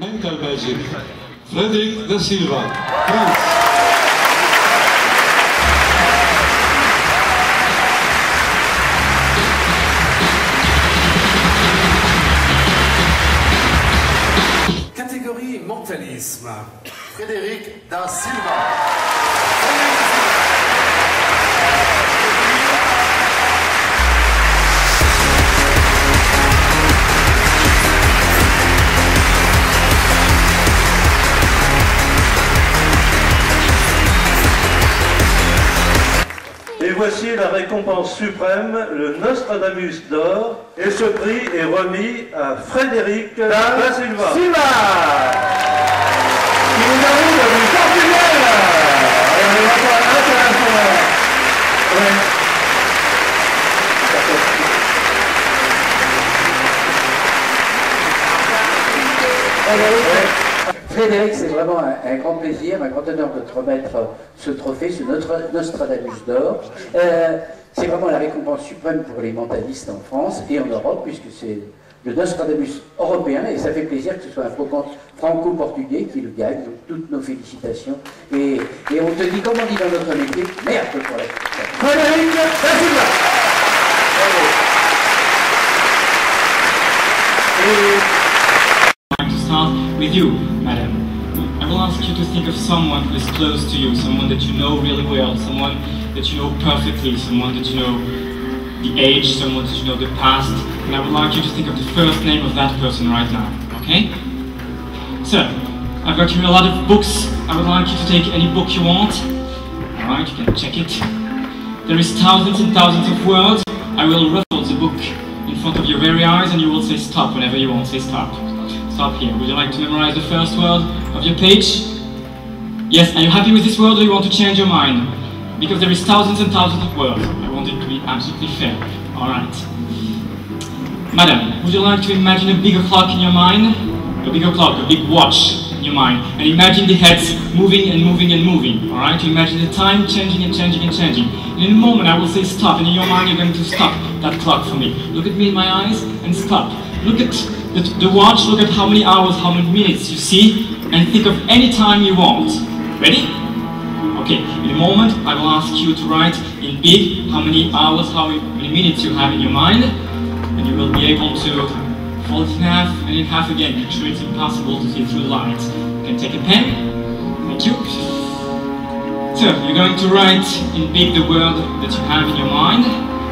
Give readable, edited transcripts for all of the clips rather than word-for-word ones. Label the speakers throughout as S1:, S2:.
S1: Mental Magic. Frederic da Silva, France.
S2: Catégorie mentalisme. Frédéric da Silva.
S3: Et voici la récompense suprême, le Nostradamus d'or, et ce prix est remis à Frédéric da Silva. Qui nous arrive du Portugal.
S4: Frédéric, c'est vraiment un grand plaisir, un grand honneur de te remettre ce trophée, ce Nostradamus d'or. C'est vraiment la récompense suprême pour les mentalistes en France et en Europe, puisque c'est le Nostradamus européen, et ça fait plaisir que ce soit un franco-portugais qui le gagne, donc toutes nos félicitations. Et on te dit, comme on dit dans notre métier, merde pour la Frédéric da Silva.
S5: With you, madam. I will ask you to think of someone who is close to you, someone that you know really well, someone that you know perfectly, someone that you know the age, someone that you know the past, and I would like you to think of the first name of that person right now, okay? So, I've got here a lot of books. I would like you to take any book you want. Alright, you can check it. There is thousands and thousands of words. I will ruffle the book in front of your very eyes and you will say stop whenever you want. Say stop. Stop here. Would you like to memorize the first word of your page? Yes, are you happy with this word or you want to change your mind? Because there is thousands and thousands of words. I want it to be absolutely fair. Alright. Madam, would you like to imagine a bigger clock in your mind? A bigger clock, a big watch in your mind. And imagine the heads moving and moving and moving. Alright? You imagine the time changing and changing and changing. And in a moment I will say stop, and in your mind you're going to stop that clock for me. Look at me in my eyes and stop. Look at the watch, look at how many hours, how many minutes you see, and think of any time you want. Ready? Okay, in a moment I will ask you to write in big how many hours, how many minutes you have in your mind, and you will be able to fold it in half and in half again. Make sure it's impossible to see through the lines. You can take a pen. Thank you. So, you're going to write in big the word that you have in your mind.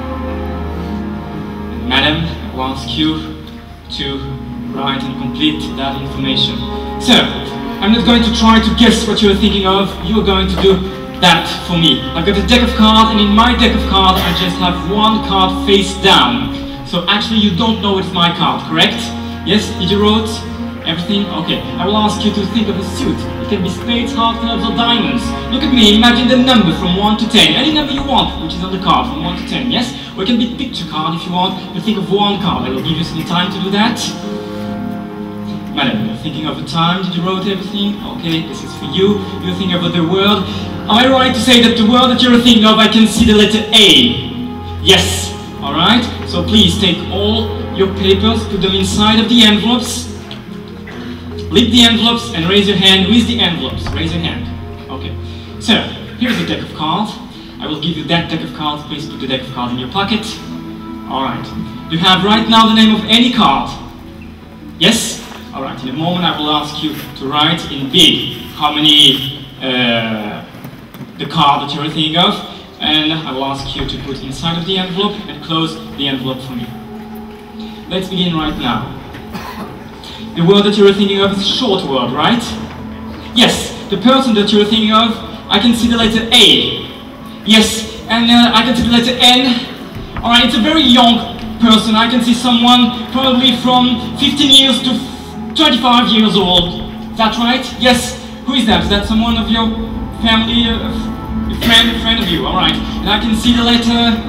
S5: And madam, I will ask you to write and complete that information. So, I'm not going to try to guess what you're thinking of, you're going to do that for me. I've got a deck of cards, and in my deck of cards I just have one card face down. So actually you don't know it's my card, correct? Yes? Did you wrote everything? Okay. I will ask you to think of a suit. It can be spades, hearts, clubs or diamonds. Look at me, imagine the number from 1 to 10. Any number you want, which is on the card, from 1 to 10, yes? Or it can be a picture card if you want, but think of one card. I will give you some time to do that. Madam, you're thinking of the time, did you wrote everything? Okay, this is for you. You're thinking of the word. Am I right to say that the word that you're thinking of, I can see the letter A? Yes, alright? So please take all your papers, put them inside of the envelopes. Lift the envelopes and raise your hand with the envelopes. Raise your hand. Okay. So, here's a deck of cards. I will give you that deck of cards. Please put the deck of cards in your pocket. Alright. You have right now the name of any card. Yes? Alright. In a moment I will ask you to write in big how many the card that you're thinking of. And I will ask you to put inside of the envelope and close the envelope for me. Let's begin right now. The word that you're thinking of is a short word, right? Yes, the person that you're thinking of, I can see the letter A. Yes, and I can see the letter N. Alright, it's a very young person. I can see someone probably from 15 years to 25 years old. Is that right? Yes. Who is that? Is that someone of your family, a friend of you? Alright. And I can see the letter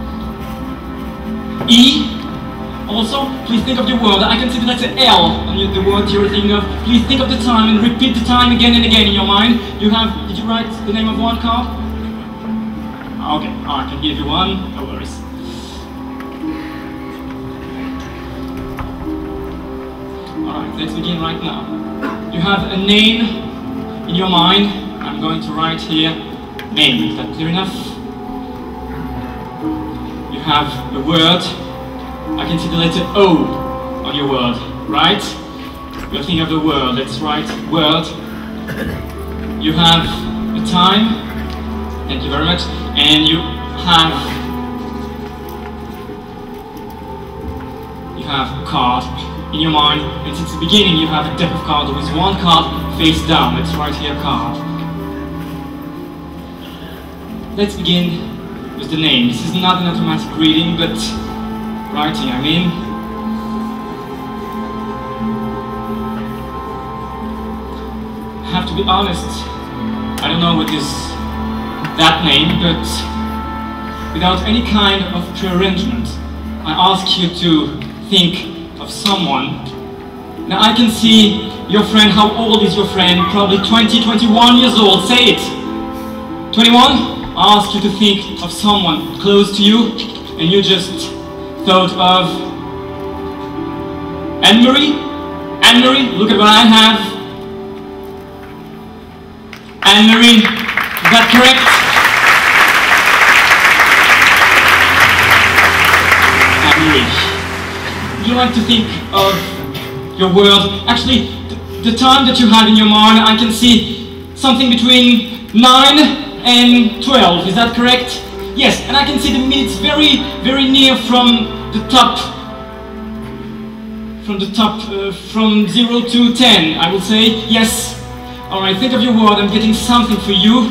S5: E. Also, please think of the word. I can see the letter L on the word you're thinking of. Please think of the time and repeat the time again and again in your mind. You have, did you write the name of one card? Okay, I can give you one, no worries. Alright, Let's begin right now. You have a name in your mind. I'm going to write here name. Is that clear enough? You have a word. I can see the letter O on your word, right? You're thinking of the word. Let's write word. You have a time. Thank you very much. And you have a card in your mind, and since the beginning you have a deck of cards with one card face down. Let's write here card. Let's begin with the name. This is not an automatic reading, but writing, I mean. I have to be honest, I don't know what is that name, but without any kind of prearrangement, I ask you to think of someone. Now I can see your friend. How old is your friend? Probably 20, 21 years old. Say it. 21? I ask you to think of someone close to you, and you just thought of Anne-Marie? Anne-Marie, look at what I have. Anne-Marie, is that correct? Anne-Marie. Would you like to think of your world? Actually, the time that you have in your mind, I can see something between 9 and 12. Is that correct? Yes, and I can see the minutes very, very near from the top. From 0 to 10, I will say. Yes. All right, think of your word. I'm getting something for you.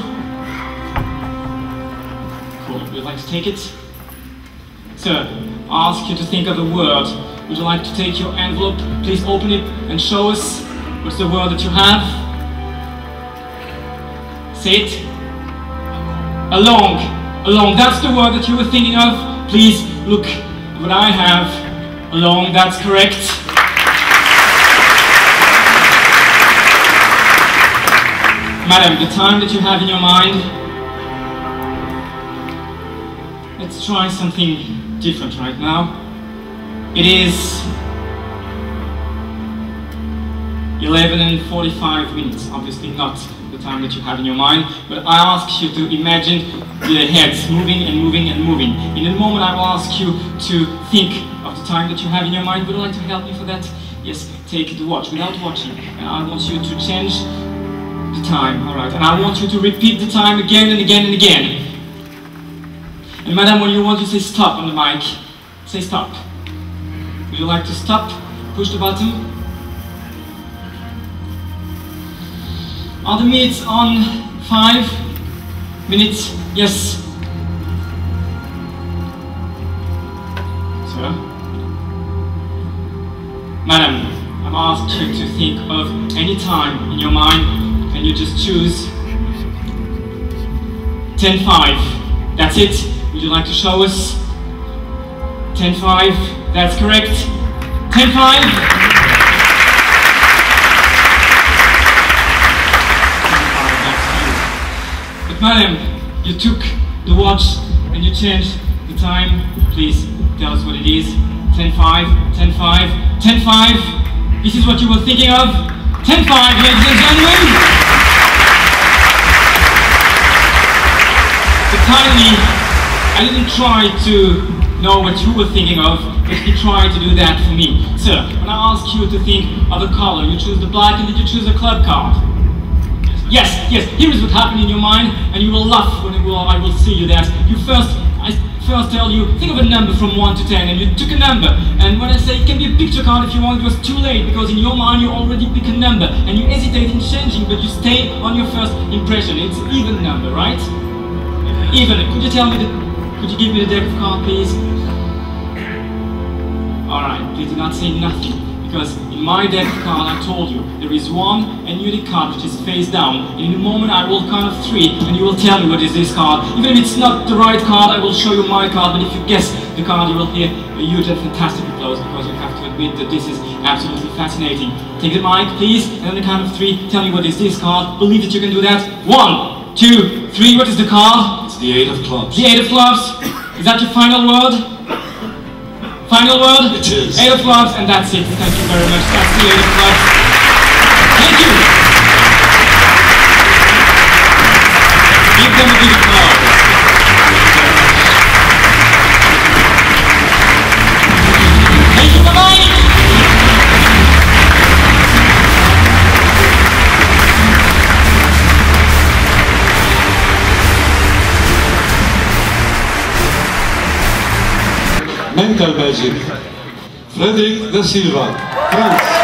S5: Cool. Would you like to take it? Sir, I ask you to think of a word. Would you like to take your envelope? Please open it and show us what's the word that you have. Say it. Along. Along. That's the word that you were thinking of. Please look at what I have. Along. That's correct. Madam, the time that you have in your mind. Let's try something different right now. It is 11 and 45 minutes, obviously not the time that you have in your mind, but I ask you to imagine the heads moving and moving and moving. In a moment I will ask you to think of the time that you have in your mind. Would you like to help me for that? Yes, take the watch without watching, and I want you to change the time, alright, and I want you to repeat the time again and again and again. And madam, when you want to say stop on the mic, say stop. Would you like to stop? Push the button. Are the minutes on 5 minutes? Yes. Sir? Madam, I'm asked you to think of any time in your mind, and you just choose 10:05. That's it. Would you like to show us? 10:05. That's correct. 10:05. But madam, you took the watch and you changed the time. Please tell us what it is. 10:05. 10:05. 10:05. This is what you were thinking of. 10:05, ladies and gentlemen. But kindly, I didn't try to know what you were thinking of, but you tried to do that for me. Sir, when I ask you to think of a color, you choose the black, and did you choose a club card? Yes, yes, here is what happened in your mind, and you will laugh when I will see you that. I first tell you, think of a number from 1 to 10, and you took a number. And when I say it can be a picture card if you want, it was too late, because in your mind you already pick a number, and you hesitate in changing, but you stay on your first impression. It's an even number, right? Even. Could you give me the deck of cards, please? Alright, please do not say nothing, because in my deck of cards, I told you, there is one and unique card which is face down. And in a moment I will count of 3, and you will tell me what is this card. Even if it's not the right card, I will show you my card, but if you guess the card, you will hear a huge and fantastic applause, because you have to admit that this is absolutely fascinating. Take the mic, please, and on the count of 3, tell me what is this card. Believe that you can do that. 1, 2, 3, what is the card?
S1: It's the 8 of clubs.
S5: The 8 of clubs. Is that your final word? Final word?
S1: It is.
S5: 8 of clubs, and that's it. Thank you very much. That's the 8 of clubs.
S1: Mental Magic. Frédéric da Silva, France.